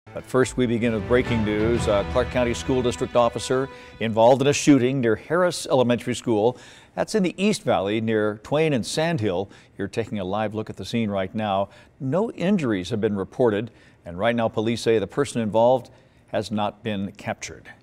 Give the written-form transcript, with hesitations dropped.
But first, we begin with breaking news. Clark County School District officer involved in a shooting near Harris Elementary School. That's in the East Valley near Twain and Sandhill. You're taking a live look at the scene right now. No injuries have been reported, and right now police say the person involved has not been captured.